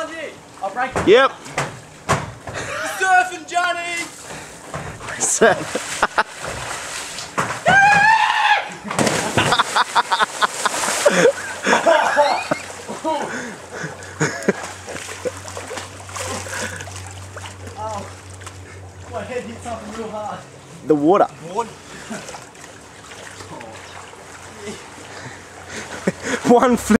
I'll break it. Yep. Surfing, Johnny! Oh, my head hit something real hard. The water. One flip.